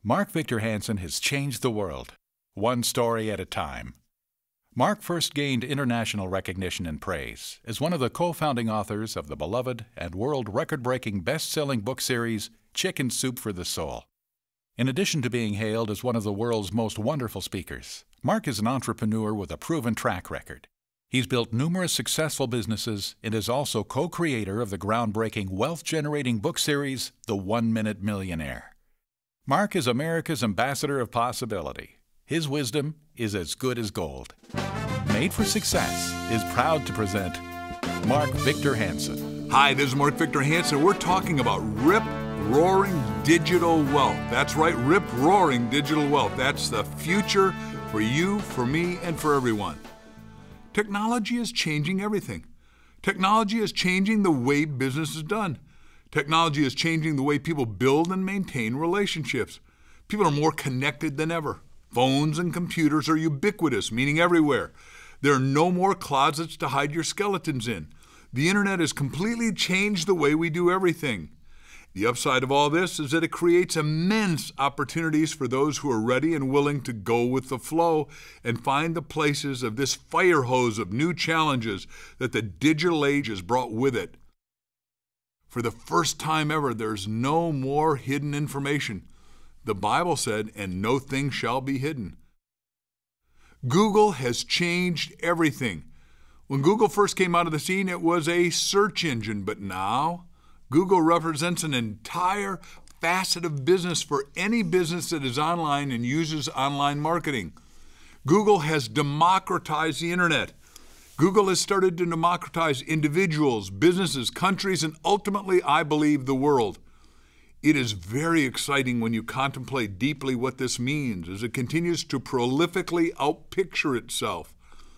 Mark Victor Hansen has changed the world, one story at a time. Mark first gained international recognition and praise as one of the co-founding authors of the beloved and world record-breaking best-selling book series Chicken Soup for the Soul. In addition to being hailed as one of the world's most wonderful speakers, Mark is an entrepreneur with a proven track record. He's built numerous successful businesses and is also co-creator of the groundbreaking wealth-generating book series, The 1 Minute Millionaire. Mark is America's ambassador of possibility. His wisdom is as good as gold. Made for Success is proud to present Mark Victor Hansen. Hi, this is Mark Victor Hansen. We're talking about rip-roaring digital wealth. That's right, rip-roaring digital wealth. That's the future for you, for me, and for everyone. Technology is changing everything. Technology is changing the way business is done. Technology is changing the way people build and maintain relationships. People are more connected than ever. Phones and computers are ubiquitous, meaning everywhere. There are no more closets to hide your skeletons in. The internet has completely changed the way we do everything. The upside of all this is that it creates immense opportunities for those who are ready and willing to go with the flow and find the places of this fire hose of new challenges that the digital age has brought with it. For the first time ever, there's no more hidden information. The Bible said, and no thing shall be hidden. Google has changed everything. When Google first came out of the scene, it was a search engine, but now Google represents an entire facet of business for any business that is online and uses online marketing. Google has democratized the internet. Google has started to democratize individuals, businesses, countries, and ultimately, I believe, the world. It is very exciting when you contemplate deeply what this means as it continues to prolifically outpicture itself.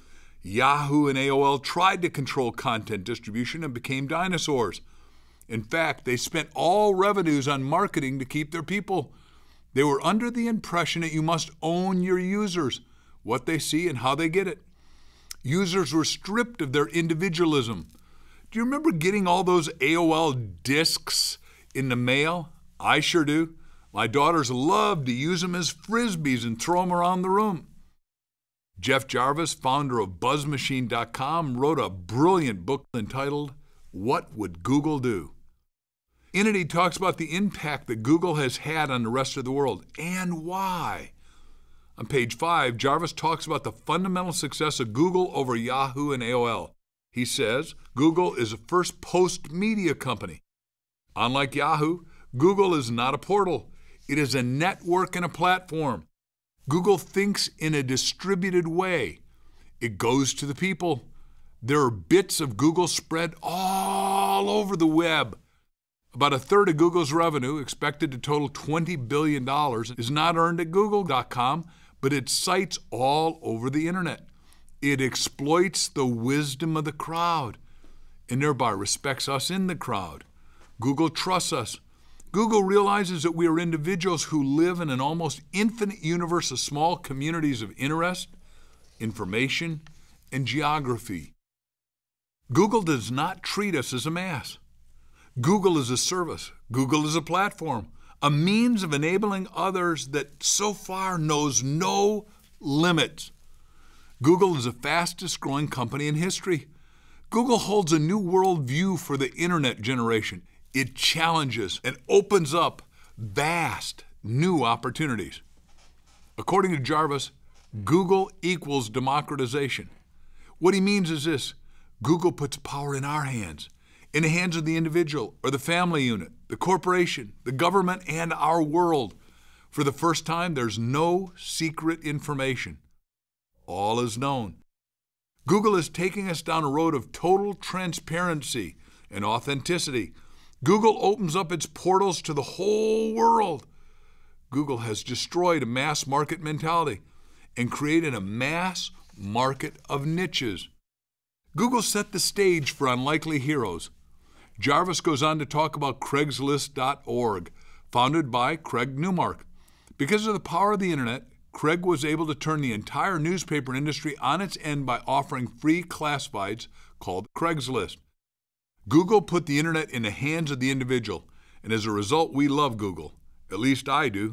Yahoo and AOL tried to control content distribution and became dinosaurs. In fact, they spent all revenues on marketing to keep their people. They were under the impression that you must own your users, what they see and how they get it. Users were stripped of their individualism. Do you remember getting all those AOL discs in the mail? I sure do. My daughters love to use them as frisbees and throw them around the room. Jeff Jarvis, founder of BuzzMachine.com, wrote a brilliant book entitled, What Would Google Do? In it, he talks about the impact that Google has had on the rest of the world and why. On page 5, Jarvis talks about the fundamental success of Google over Yahoo and AOL. He says Google is a first post-media company. Unlike Yahoo, Google is not a portal. It is a network and a platform. Google thinks in a distributed way. It goes to the people. There are bits of Google spread all over the web. About a third of Google's revenue, expected to total $20 billion, is not earned at Google.com, but it sites all over the internet. It exploits the wisdom of the crowd and thereby respects us in the crowd. Google trusts us. Google realizes that we are individuals who live in an almost infinite universe of small communities of interest, information, and geography. Google does not treat us as a mass. Google is a service. Google is a platform, a means of enabling others that so far knows no limits. Google is the fastest growing company in history. Google holds a new worldview for the internet generation. It challenges and opens up vast new opportunities. According to Jarvis, Google equals democratization. What he means is this: Google puts power in our hands, in the hands of the individual or the family unit, the corporation, the government, and our world. For the first time, there's no secret information. All is known. Google is taking us down a road of total transparency and authenticity. Google opens up its portals to the whole world. Google has destroyed a mass market mentality and created a mass market of niches. Google set the stage for unlikely heroes. Jarvis goes on to talk about Craigslist.org, founded by Craig Newmark. Because of the power of the internet, Craig was able to turn the entire newspaper industry on its end by offering free classifieds called Craigslist. Google put the internet in the hands of the individual, and as a result, we love Google. At least I do.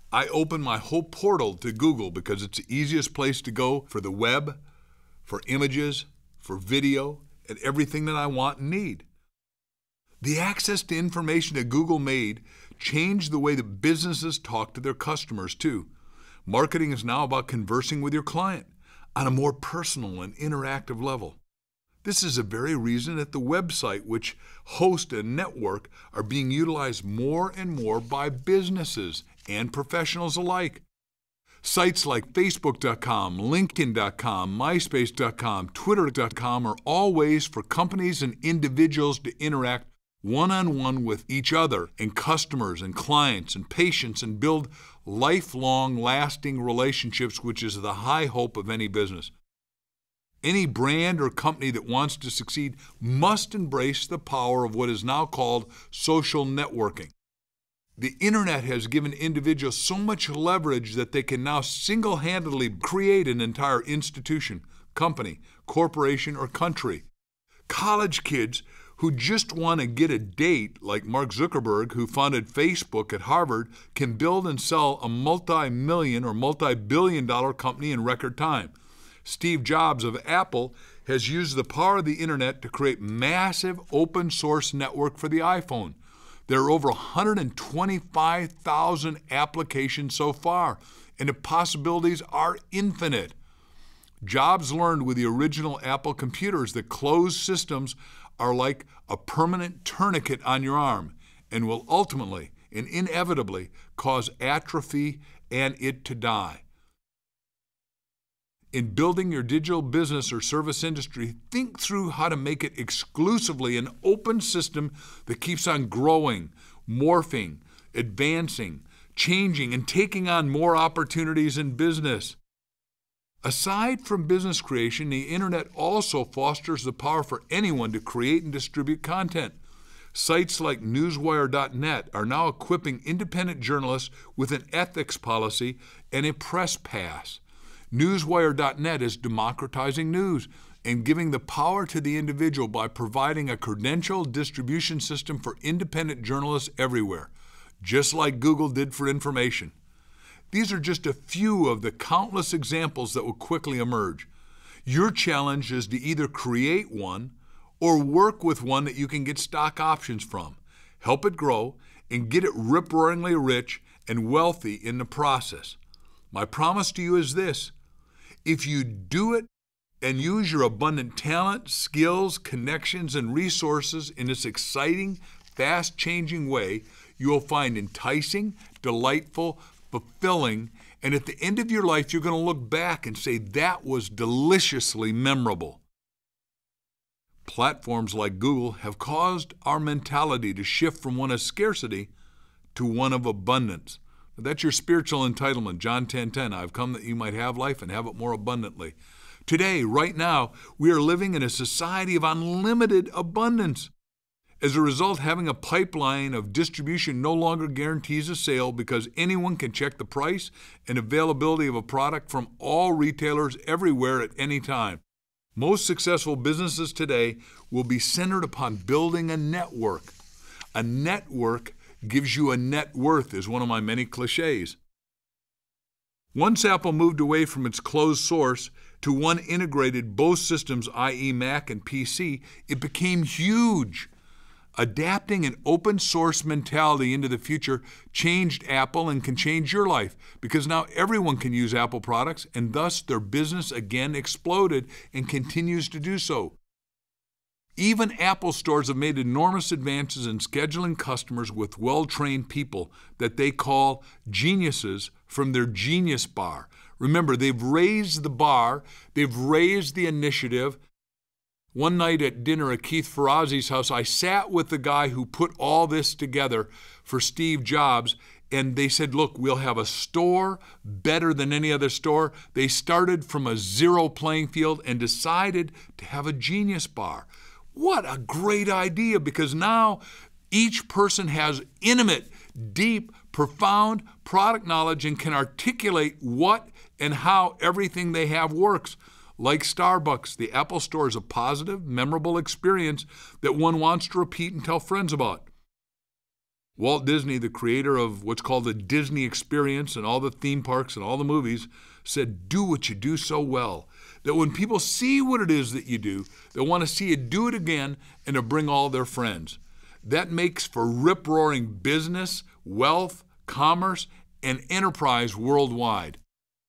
I open my whole portal to Google because it's the easiest place to go for the web, for images, for video, and everything that I want and need. The access to information that Google made changed the way that businesses talk to their customers too. Marketing is now about conversing with your client on a more personal and interactive level. This is the very reason that the website, which hosts a network, are being utilized more and more by businesses and professionals alike. Sites like Facebook.com, LinkedIn.com, MySpace.com, Twitter.com are all ways for companies and individuals to interact one-on-one with each other and customers and clients and patients and build lifelong, lasting relationships, which is the high hope of any business. Any brand or company that wants to succeed must embrace the power of what is now called social networking. The internet has given individuals so much leverage that they can now single-handedly create an entire institution, company, corporation, or country. College kids who just want to get a date, like Mark Zuckerberg, who founded Facebook at Harvard, can build and sell a multi-million or multi-billion-dollar company in record time. Steve Jobs of Apple has used the power of the internet to create massive open source network for the iPhone. There are over 125,000 applications so far, and the possibilities are infinite. Jobs learned with the original Apple computers that closed systems are like a permanent tourniquet on your arm and will ultimately and inevitably cause atrophy and it to die. In building your digital business or service industry, think through how to make it exclusively an open system that keeps on growing, morphing, advancing, changing, and taking on more opportunities in business. Aside from business creation, the internet also fosters the power for anyone to create and distribute content. Sites like Newswire.net are now equipping independent journalists with an ethics policy and a press pass. Newswire.net is democratizing news and giving the power to the individual by providing a credentialed distribution system for independent journalists everywhere, just like Google did for information. These are just a few of the countless examples that will quickly emerge. Your challenge is to either create one or work with one that you can get stock options from, help it grow, and get it rip-roaringly rich and wealthy in the process. My promise to you is this: if you do it and use your abundant talent, skills, connections, and resources in this exciting, fast-changing way, you will find enticing, delightful, fulfilling, and at the end of your life, you're going to look back and say, that was deliciously memorable. Platforms like Google have caused our mentality to shift from one of scarcity to one of abundance. That's your spiritual entitlement. John 10:10, I've come that you might have life and have it more abundantly. Today, right now, we are living in a society of unlimited abundance. As a result, having a pipeline of distribution no longer guarantees a sale because anyone can check the price and availability of a product from all retailers everywhere at any time. Most successful businesses today will be centered upon building a network. A network gives you a net worth is one of my many cliches. Once Apple moved away from its closed source to one integrated both systems, i.e. Mac and PC, it became huge. Adapting an open source mentality into the future changed Apple and can change your life because now everyone can use Apple products and thus their business again exploded and continues to do so. Even Apple stores have made enormous advances in scheduling customers with well-trained people that they call geniuses from their Genius Bar. Remember, they've raised the bar, they've raised the initiative. One night at dinner at Keith Ferrazzi's house, I sat with the guy who put all this together for Steve Jobs, and they said, look, we'll have a store better than any other store. They started from a zero playing field and decided to have a Genius Bar. What a great idea, because now each person has intimate, deep, profound product knowledge and can articulate what and how everything they have works. Like Starbucks, the Apple Store is a positive, memorable experience that one wants to repeat and tell friends about. Walt Disney, the creator of what's called the Disney Experience and all the theme parks and all the movies, said, do what you do so well, that when people see what it is that you do, they'll want to see you do it again and to bring all their friends. That makes for rip-roaring business, wealth, commerce, and enterprise worldwide.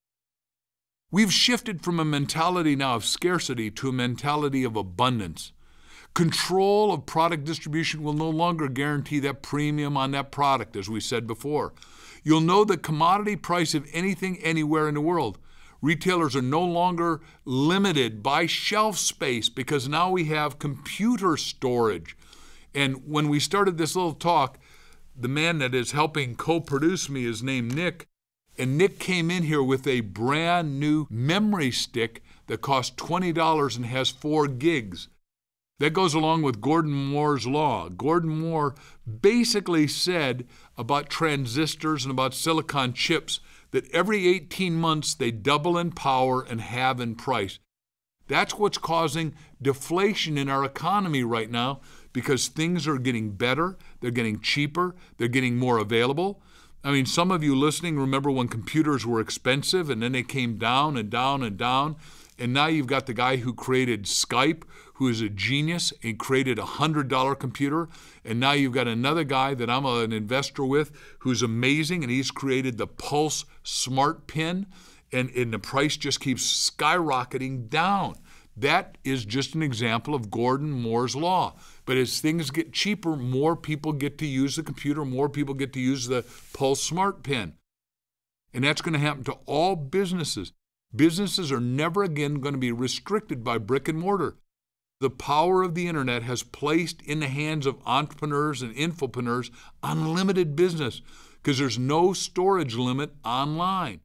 We've shifted from a mentality now of scarcity to a mentality of abundance. Control of product distribution will no longer guarantee that premium on that product, as we said before. You'll know the commodity price of anything anywhere in the world. Retailers are no longer limited by shelf space because now we have computer storage. And when we started this little talk, the man that is helping co-produce me is named Nick. And Nick came in here with a brand new memory stick that costs $20 and has 4 gigs. That goes along with Gordon Moore's law. Gordon Moore basically said about transistors and about silicon chips that every 18 months they double in power and halve in price. That's what's causing deflation in our economy right now because things are getting better, they're getting cheaper, they're getting more available. I mean, some of you listening remember when computers were expensive and then they came down and down and down. And now you've got the guy who created Skype, who is a genius and created a $100 computer. And now you've got another guy that I'm an investor with who's amazing, and he's created the Pulse Smart Pen, and the price just keeps skyrocketing down. That is just an example of Gordon Moore's law. But as things get cheaper, more people get to use the computer, more people get to use the Pulse Smart Pen. And that's going to happen to all businesses. Businesses are never again going to be restricted by brick and mortar. The power of the internet has placed in the hands of entrepreneurs and infopreneurs unlimited business because there's no storage limit online.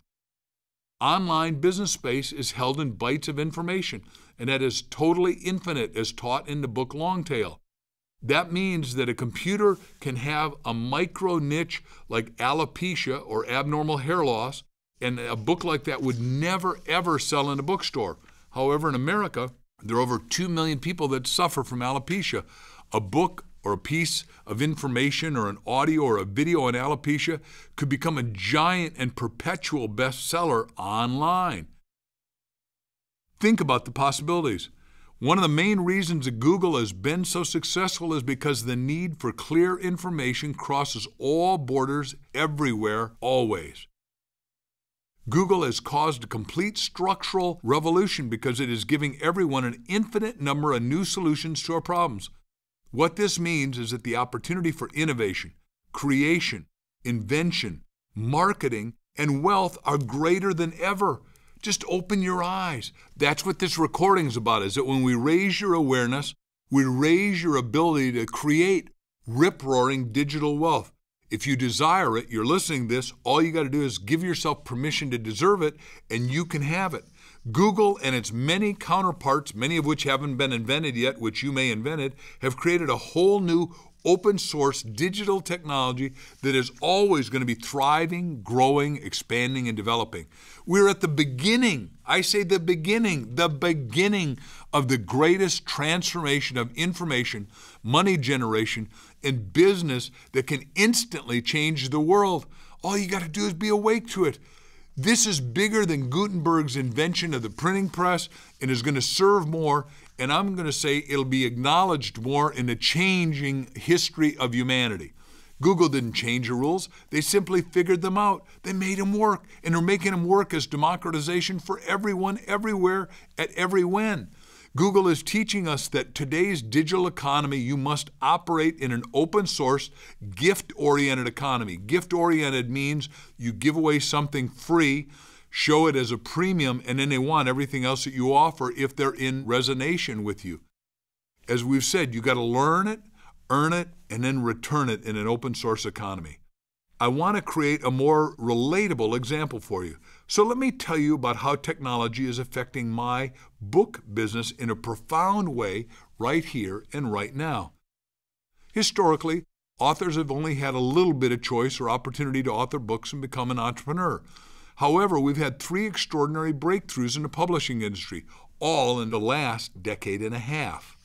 Online business space is held in bytes of information, and that is totally infinite as taught in the book Longtail. That means that a computer can have a micro niche like alopecia or abnormal hair loss, and a book like that would never, ever sell in a bookstore. However, in America, there are over 2 million people that suffer from alopecia. A book or a piece of information or an audio or a video on alopecia could become a giant and perpetual bestseller online. Think about the possibilities. One of the main reasons that Google has been so successful is because the need for clear information crosses all borders everywhere, always. Google has caused a complete structural revolution because it is giving everyone an infinite number of new solutions to our problems. What this means is that the opportunity for innovation, creation, invention, marketing, and wealth are greater than ever. Just open your eyes. That's what this recording is about, is that when we raise your awareness, we raise your ability to create rip-roaring digital wealth. If you desire it, you're listening to this, all you got to do is give yourself permission to deserve it, and you can have it. Google and its many counterparts, many of which haven't been invented yet, which you may invent it, have created a whole new open source digital technology that is always going to be thriving, growing, expanding, and developing. We're at the beginning, I say the beginning of the greatest transformation of information, money generation, and business that can instantly change the world. All you got to do is be awake to it. This is bigger than Gutenberg's invention of the printing press and is going to serve more, and I'm going to say it'll be acknowledged more in the changing history of humanity. Google didn't change the rules. They simply figured them out. They made them work, and they're making them work as democratization for everyone, everywhere, at every when. Google is teaching us that today's digital economy, you must operate in an open source, gift-oriented economy. Gift-oriented means you give away something free, show it as a premium, and then they want everything else that you offer if they're in resonation with you. As we've said, you got to learn it, earn it, and then return it in an open source economy. I want to create a more relatable example for you. So let me tell you about how technology is affecting my book business in a profound way right here and right now. Historically, authors have only had a little bit of choice or opportunity to author books and become an entrepreneur. However, we've had 3 extraordinary breakthroughs in the publishing industry, all in the last decade and a half.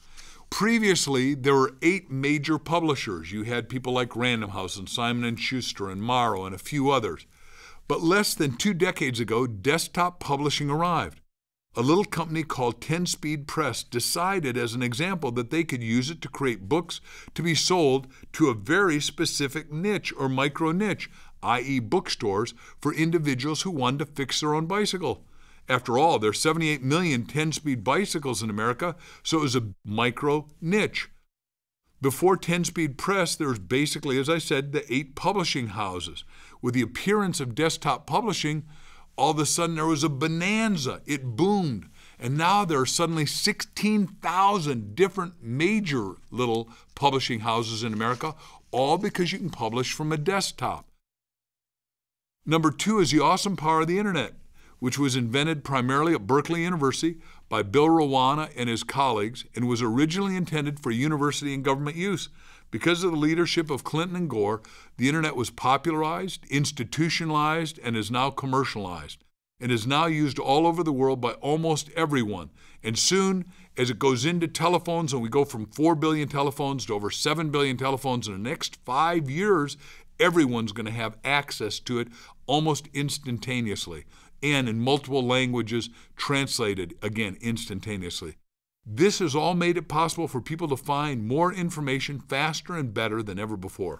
Previously, there were 8 major publishers. You had people like Random House and Simon & Schuster and Morrow and a few others. But less than 2 decades ago, desktop publishing arrived. A little company called 10-Speed Press decided as an example that they could use it to create books to be sold to a very specific niche or micro niche, i.e. bookstores for individuals who wanted to fix their own bicycle. After all, there are 78 million 10-speed bicycles in America, so it was a micro niche. Before 10-Speed Press, there was basically, as I said, the 8 publishing houses. With the appearance of desktop publishing, all of a sudden there was a bonanza. It boomed. And now there are suddenly 16,000 different major little publishing houses in America, all because you can publish from a desktop. Number 2 is the awesome power of the internet, which was invented primarily at Berkeley University by Bill Rawana and his colleagues and was originally intended for university and government use. Because of the leadership of Clinton and Gore, the internet was popularized, institutionalized, and is now commercialized, and is now used all over the world by almost everyone. And soon, as it goes into telephones, and we go from 4 billion telephones to over 7 billion telephones in the next 5 years, everyone's going to have access to it almost instantaneously, and in multiple languages translated, again, instantaneously. This has all made it possible for people to find more information faster and better than ever before.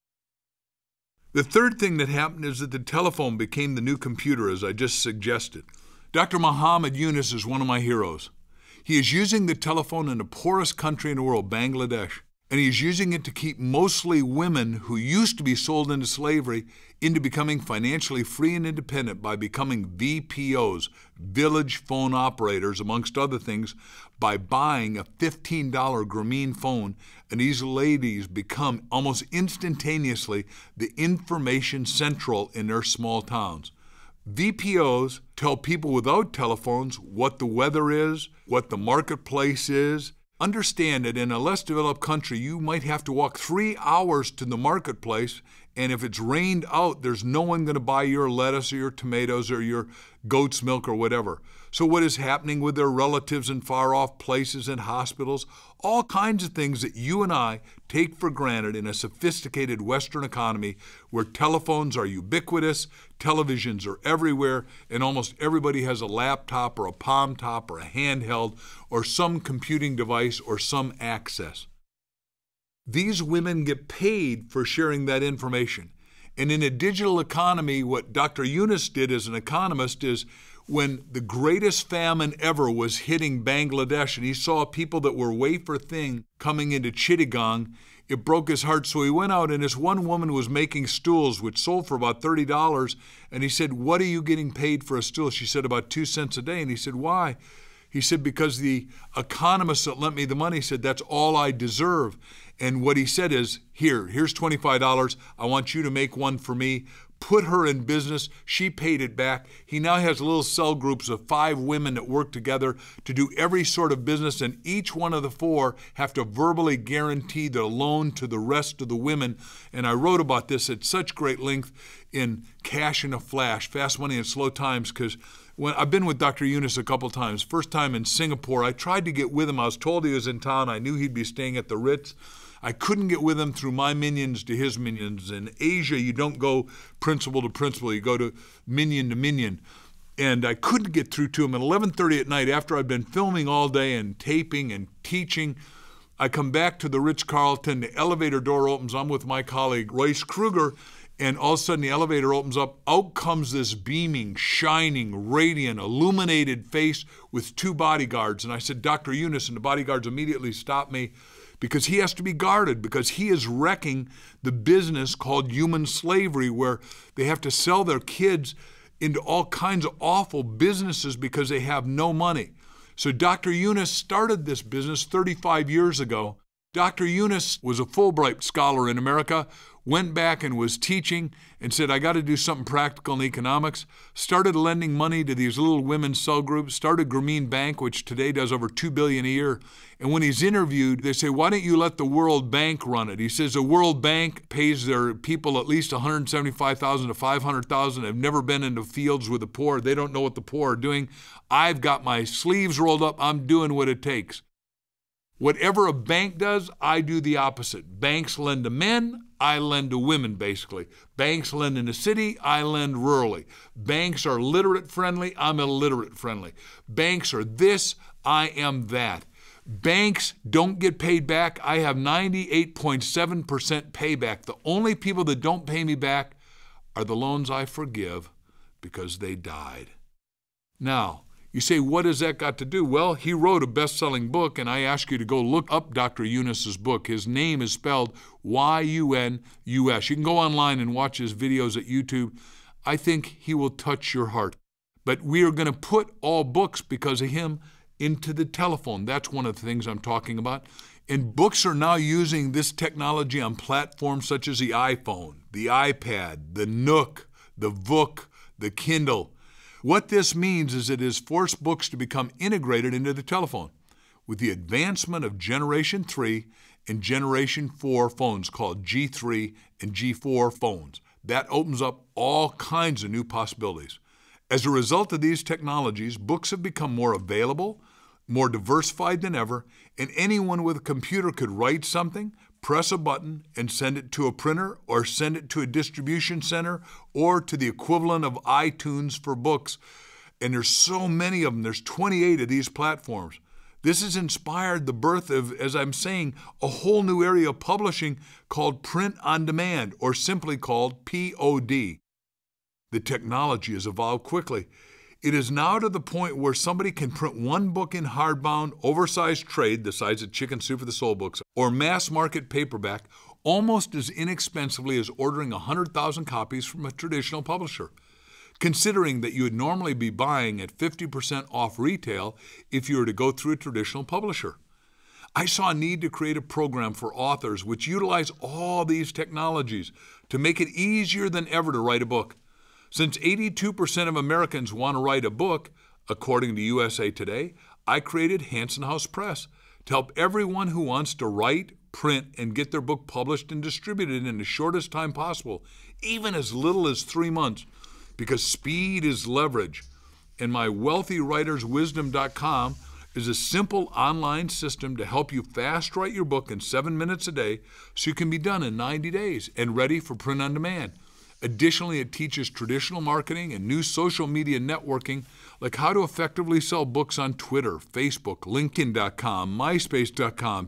The third thing that happened is that the telephone became the new computer, as I just suggested. Dr. Muhammad Yunus is one of my heroes. He is using the telephone in the poorest country in the world, Bangladesh, and he is using it to keep mostly women who used to be sold into slavery into becoming financially free and independent by becoming VPOs, village phone operators, amongst other things, by buying a $15 Grameen phone, and these ladies become almost instantaneously the information central in their small towns. VPOs tell people without telephones what the weather is, what the marketplace is. Understand that in a less developed country, you might have to walk 3 hours to the marketplace, and if it's rained out, there's no one going to buy your lettuce or your tomatoes or your goat's milk or whatever. So what is happening with their relatives in far-off places and hospitals? All kinds of things that you and I take for granted in a sophisticated Western economy where telephones are ubiquitous, televisions are everywhere, and almost everybody has a laptop or a palm top or a handheld or some computing device or some access. These women get paid for sharing that information. And in a digital economy, what Dr. Yunus did as an economist is when the greatest famine ever was hitting Bangladesh and he saw people that were wafer thin coming into Chittagong, it broke his heart. So he went out, and this one woman was making stools which sold for about $30, and he said, "What are you getting paid for a stool?" She said, "About 2 cents a day." And he said, "Why?" He said, "Because the economist that lent me the money said that's all I deserve." And what he said is, here's $25. I want you to make one for me. Put her in business. She paid it back. He now has little cell groups of 5 women that work together to do every sort of business, and each one of the 4 have to verbally guarantee their loan to the rest of the women. And I wrote about this at such great length in Cash in a Flash, Fast Money in Slow Times, because when I've been with Dr. Yunus a couple times. First time in Singapore, I tried to get with him. I was told he was in town. I knew he'd be staying at the Ritz. I couldn't get with him through my minions to his minions. In Asia, you don't go principal to principal. You go to minion. And I couldn't get through to him. At 11:30 at night, after I'd been filming all day and taping and teaching, I come back to the Ritz-Carlton. The elevator door opens. I'm with my colleague, Royce Kruger. And all of a sudden, the elevator opens up. Out comes this beaming, shining, radiant, illuminated face with 2 bodyguards. And I said, "Dr. Yunus," and the bodyguards immediately stopped me, because he has to be guarded, because he is wrecking the business called human slavery, where they have to sell their kids into all kinds of awful businesses because they have no money. So Dr. Yunus started this business 35 years ago. Dr. Yunus was a Fulbright scholar in America, went back and was teaching and said, "I got to do something practical in economics," started lending money to these little women's cell groups, started Grameen Bank, which today does over $2 billion a year. And when he's interviewed, they say, "Why don't you let the World Bank run it?" He says, "The World Bank pays their people at least $175,000 to $500,000. They've never been into fields with the poor. They don't know what the poor are doing. I've got my sleeves rolled up. I'm doing what it takes." Whatever a bank does, I do the opposite. Banks lend to men, I lend to women, basically. Banks lend in the city, I lend rurally. Banks are literate friendly, I'm illiterate friendly. Banks are this, I am that. Banks don't get paid back. I have 98.7% payback. The only people that don't pay me back are the loans I forgive because they died. Now, you say, what has that got to do? Well, he wrote a best-selling book, and I ask you to go look up Dr. Yunus's book. His name is spelled Y-U-N-U-S. You can go online and watch his videos at YouTube. I think he will touch your heart. But we are going to put all books, because of him, into the telephone. That's one of the things I'm talking about. And books are now using this technology on platforms such as the iPhone, the iPad, the Nook, the Vook, the Kindle. What this means is it has forced books to become integrated into the telephone. With the advancement of Generation 3 and Generation 4 phones called G3 and G4 phones, that opens up all kinds of new possibilities. As a result of these technologies, books have become more available, more diversified than ever, and anyone with a computer could write something, press a button, and send it to a printer or send it to a distribution center or to the equivalent of iTunes for books. And there's so many of them. There's 28 of these platforms. This has inspired the birth of, as I'm saying, a whole new area of publishing called print on demand, or simply called POD. The technology has evolved quickly. It is now to the point where somebody can print one book in hardbound, oversized trade, the size of Chicken Soup for the Soul books, or mass market paperback, almost as inexpensively as ordering 100,000 copies from a traditional publisher. Considering that you would normally be buying at 50% off retail if you were to go through a traditional publisher. I saw a need to create a program for authors which utilize all these technologies to make it easier than ever to write a book. Since 82% of Americans want to write a book, according to USA Today, I created Hanson House Press to help everyone who wants to write, print, and get their book published and distributed in the shortest time possible, even as little as 3 months, because speed is leverage. And my WealthyWritersWisdom.com is a simple online system to help you fast write your book in 7 minutes a day so you can be done in 90 days and ready for print on demand. Additionally, it teaches traditional marketing and new social media networking, like how to effectively sell books on Twitter, Facebook, LinkedIn.com, MySpace.com.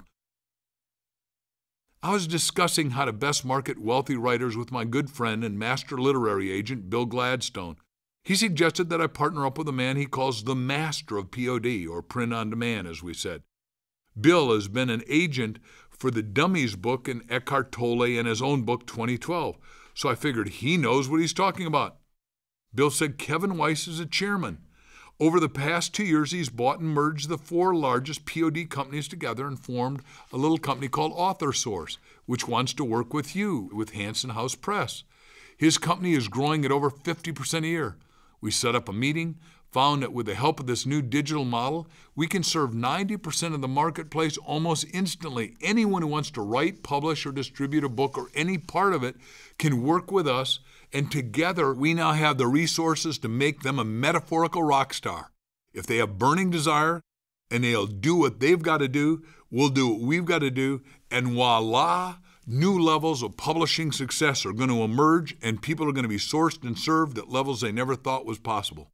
I was discussing how to best market wealthy writers with my good friend and master literary agent, Bill Gladstone. He suggested that I partner up with a man he calls the master of POD, or print on demand, as we said. Bill has been an agent for the Dummies book and Eckhart Tolle and his own book, 2012. So I figured he knows what he's talking about. Bill said Kevin Weiss is a chairman. Over the past 2 years, he's bought and merged the 4 largest POD companies together and formed a little company called AuthorSource, which wants to work with you, with Hanson House Press. His company is growing at over 50% a year. We set up a meeting, found that with the help of this new digital model, we can serve 90% of the marketplace almost instantly. Anyone who wants to write, publish, or distribute a book or any part of it can work with us, and together we now have the resources to make them a metaphorical rock star. If they have burning desire and they'll do what they've got to do, we'll do what we've got to do, and voila, new levels of publishing success are going to emerge, and people are going to be sourced and served at levels they never thought was possible.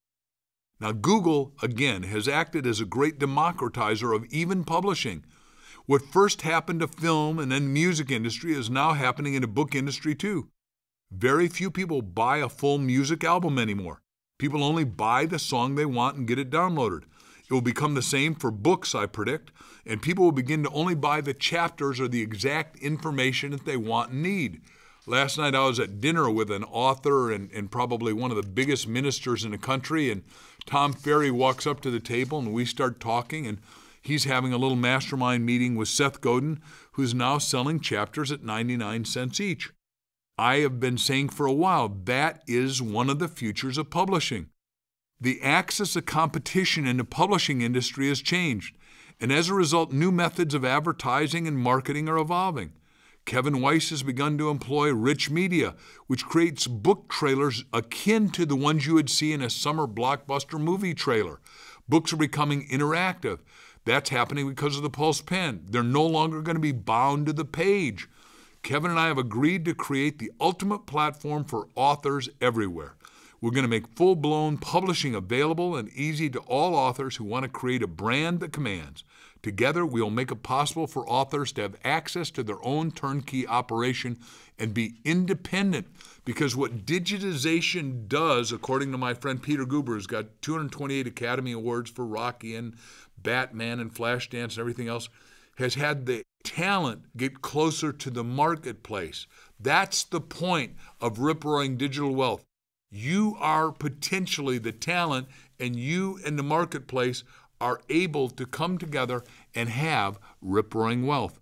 Now, Google, again, has acted as a great democratizer of even publishing. What first happened to film and then music industry is now happening in the book industry too. Very few people buy a full music album anymore. People only buy the song they want and get it downloaded. It will become the same for books, I predict, and people will begin to only buy the chapters or the exact information that they want and need. Last night I was at dinner with an author and probably one of the biggest ministers in the country, and Tom Ferry walks up to the table and we start talking, and he's having a little mastermind meeting with Seth Godin, who's now selling chapters at 99 cents each. I have been saying for a while that is one of the futures of publishing. The axis of competition in the publishing industry has changed, and as a result, new methods of advertising and marketing are evolving. Kevin Weiss has begun to employ rich media, which creates book trailers akin to the ones you would see in a summer blockbuster movie trailer. Books are becoming interactive. That's happening because of the Pulse Pen. They're no longer going to be bound to the page. Kevin and I have agreed to create the ultimate platform for authors everywhere. We're going to make full-blown publishing available and easy to all authors who want to create a brand that commands. Together, we'll make it possible for authors to have access to their own turnkey operation and be independent, because what digitization does, according to my friend Peter Guber, who's got 228 Academy Awards for Rocky and Batman and Flashdance and everything else, has had the talent get closer to the marketplace. That's the point of Rip-Roaring Digital Wealth. You are potentially the talent, and you and the marketplace are able to come together and have rip-roaring wealth.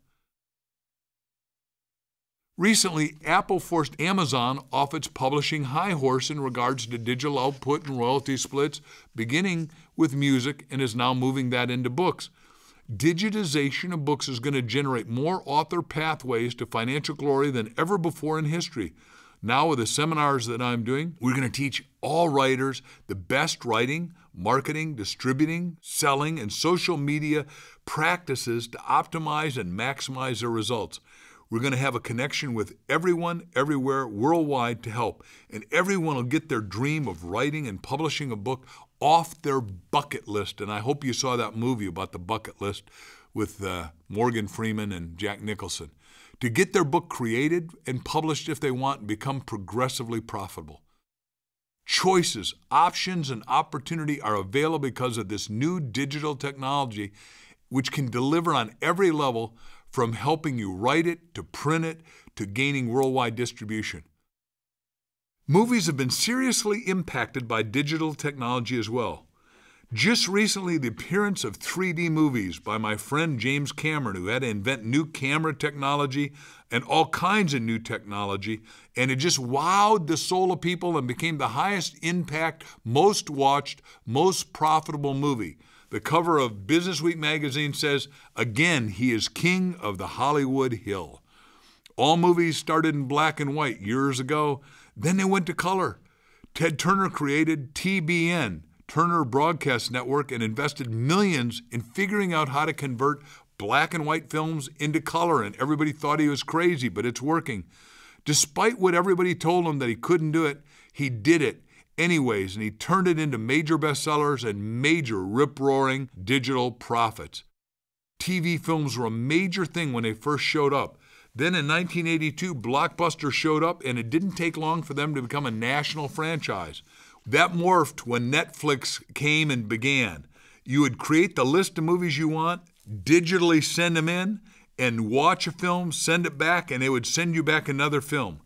Recently, Apple forced Amazon off its publishing high horse in regards to digital output and royalty splits, beginning with music, and is now moving that into books. Digitization of books is going to generate more author pathways to financial glory than ever before in history. Now, with the seminars that I'm doing, we're going to teach all writers the best writing, marketing, distributing, selling, and social media practices to optimize and maximize their results. We're going to have a connection with everyone, everywhere, worldwide to help. And everyone will get their dream of writing and publishing a book off their bucket list. And I hope you saw that movie about the bucket list with Morgan Freeman and Jack Nicholson. To get their book created and published if they want and become progressively profitable. Choices, options, and opportunity are available because of this new digital technology, which can deliver on every level, from helping you write it, to print it, to gaining worldwide distribution. Movies have been seriously impacted by digital technology as well. Just recently, the appearance of 3D movies by my friend James Cameron, who had to invent new camera technology and all kinds of new technology, and it just wowed the soul of people and became the highest impact, most watched, most profitable movie. The cover of Businessweek magazine says, "Again, he is king of the Hollywood Hill." All movies started in black and white years ago. Then they went to color. Ted Turner created TBN, Turner Broadcast Network, and invested millions in figuring out how to convert black and white films into color, and everybody thought he was crazy, but it's working. Despite what everybody told him that he couldn't do it, he did it anyways, and he turned it into major bestsellers and major rip-roaring digital profits. TV films were a major thing when they first showed up. Then in 1982, Blockbuster showed up, and it didn't take long for them to become a national franchise. That morphed when Netflix came and began. You would create the list of movies you want, digitally send them in, and watch a film, send it back, and they would send you back another film.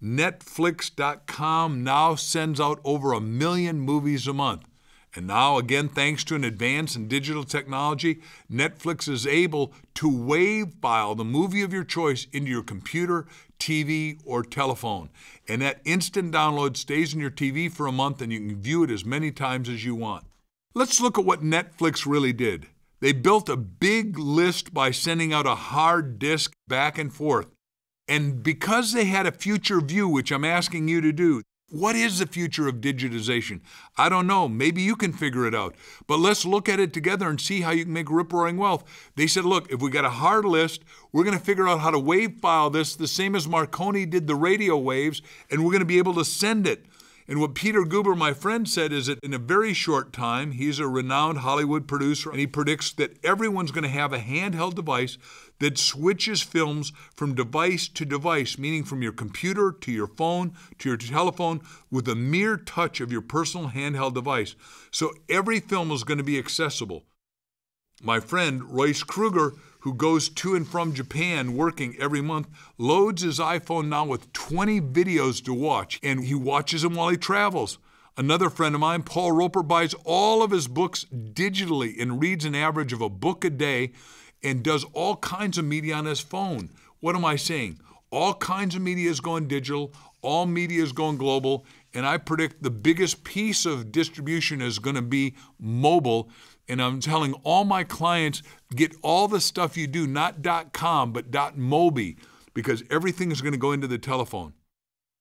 Netflix.com now sends out over 1 million movies a month. And now, again, thanks to an advance in digital technology, Netflix is able to wave file the movie of your choice into your computer, TV, or telephone. And that instant download stays in your TV for a month, and you can view it as many times as you want. Let's look at what Netflix really did. They built a big list by sending out a hard disk back and forth. And because they had a future view, which I'm asking you to do, what is the future of digitization? I don't know. Maybe you can figure it out. But let's look at it together and see how you can make rip-roaring wealth. They said, look, if we got a hard list, we're going to figure out how to wave file this the same as Marconi did the radio waves, and we're going to be able to send it. And what Peter Guber, my friend, said is that in a very short time, he's a renowned Hollywood producer, and he predicts that everyone's going to have a handheld device that switches films from device to device, meaning from your computer to your phone to your telephone with a mere touch of your personal handheld device. So every film is going to be accessible. My friend Royce Kruger, who goes to and from Japan working every month, loads his iPhone now with 20 videos to watch, and he watches them while he travels. Another friend of mine, Paul Roper, buys all of his books digitally and reads an average of a book a day and does all kinds of media on his phone. What am I saying? All kinds of media is going digital, all media is going global, and I predict the biggest piece of distribution is going to be mobile. And I'm telling all my clients, get all the stuff you do, not .com, but .mobi, because everything is going to go into the telephone.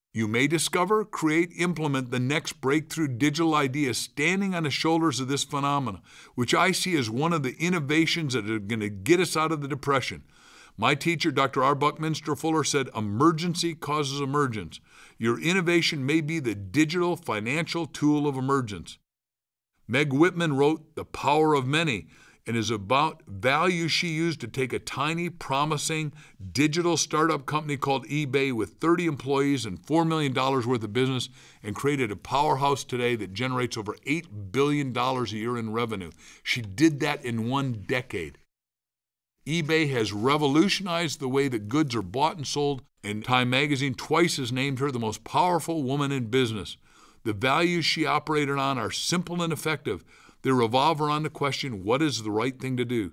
You may discover, create, implement the next breakthrough digital idea standing on the shoulders of this phenomenon, which I see as one of the innovations that are going to get us out of the depression. My teacher, Dr. R. Buckminster Fuller, said, "Emergency causes emergence." Your innovation may be the digital financial tool of emergence. Meg Whitman wrote The Power of Many, and is about values she used to take a tiny, promising digital startup company called eBay with 30 employees and $4 million worth of business and created a powerhouse today that generates over $8 billion a year in revenue. She did that in 1 decade. eBay has revolutionized the way that goods are bought and sold, and Time Magazine twice has named her the most powerful woman in business. The values she operated on are simple and effective. They revolve around the question, what is the right thing to do?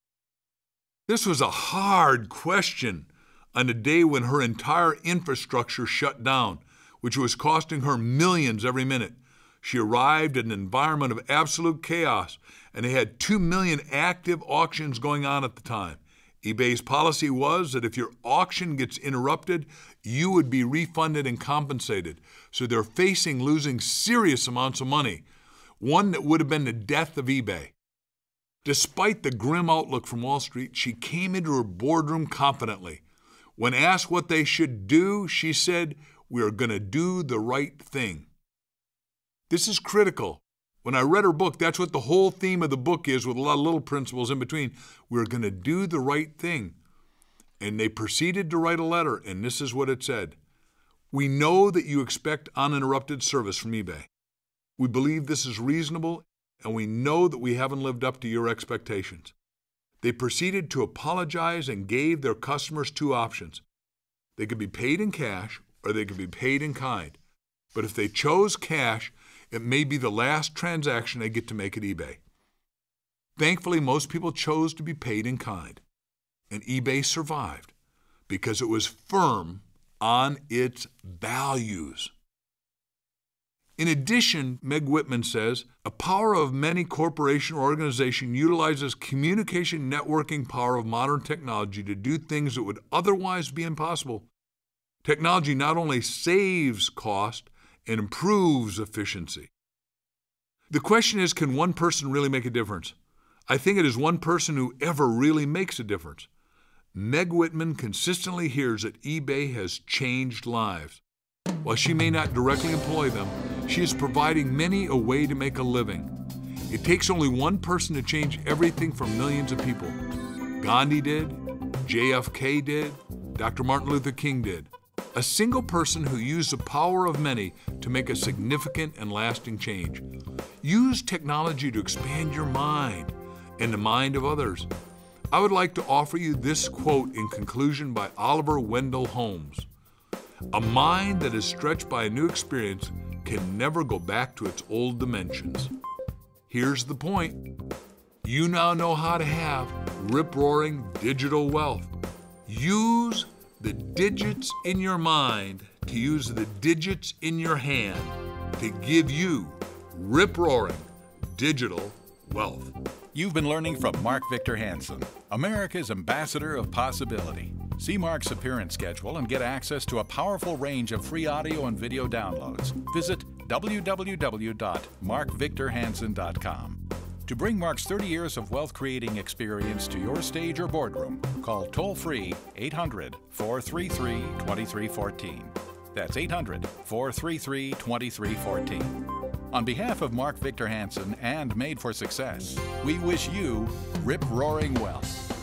This was a hard question on a day when her entire infrastructure shut down, which was costing her millions every minute. She arrived at an environment of absolute chaos, and they had 2 million active auctions going on at the time. eBay's policy was that if your auction gets interrupted, you would be refunded and compensated. So they're facing losing serious amounts of money, one that would have been the death of eBay. Despite the grim outlook from Wall Street, she came into her boardroom confidently. When asked what they should do, she said, "We are going to do the right thing." This is critical. When I read her book, that's what the whole theme of the book is, with a lot of little principles in between. We're going to do the right thing. And they proceeded to write a letter, and this is what it said. "We know that you expect uninterrupted service from eBay. We believe this is reasonable, and we know that we haven't lived up to your expectations." They proceeded to apologize and gave their customers 2 options. They could be paid in cash or they could be paid in kind. But if they chose cash, it may be the last transaction they get to make at eBay. Thankfully, most people chose to be paid in kind, and eBay survived because it was firm on its values. In addition, Meg Whitman says, a power of many corporation or organization utilizes communication networking power of modern technology to do things that would otherwise be impossible. Technology not only saves cost and improves efficiency. The question is, can one person really make a difference? I think it is one person who ever really makes a difference. Meg Whitman consistently hears that eBay has changed lives. While she may not directly employ them, she is providing many a way to make a living. It takes only one person to change everything for millions of people. Gandhi did, JFK did, Dr. Martin Luther King did. A single person who used the power of many to make a significant and lasting change. Use technology to expand your mind and the mind of others. I would like to offer you this quote in conclusion by Oliver Wendell Holmes. "A mind that is stretched by a new experience can never go back to its old dimensions." Here's the point. You now know how to have rip-roaring digital wealth. Use the digits in your mind to use the digits in your hand to give you rip-roaring digital wealth. You've been learning from Mark Victor Hansen, America's ambassador of possibility. See Mark's appearance schedule and get access to a powerful range of free audio and video downloads. Visit www.markvictorhansen.com. To bring Mark's 30 years of wealth-creating experience to your stage or boardroom, call toll-free 800-433-2314. That's 800-433-2314. On behalf of Mark Victor Hansen and Made for Success, we wish you rip-roaring wealth.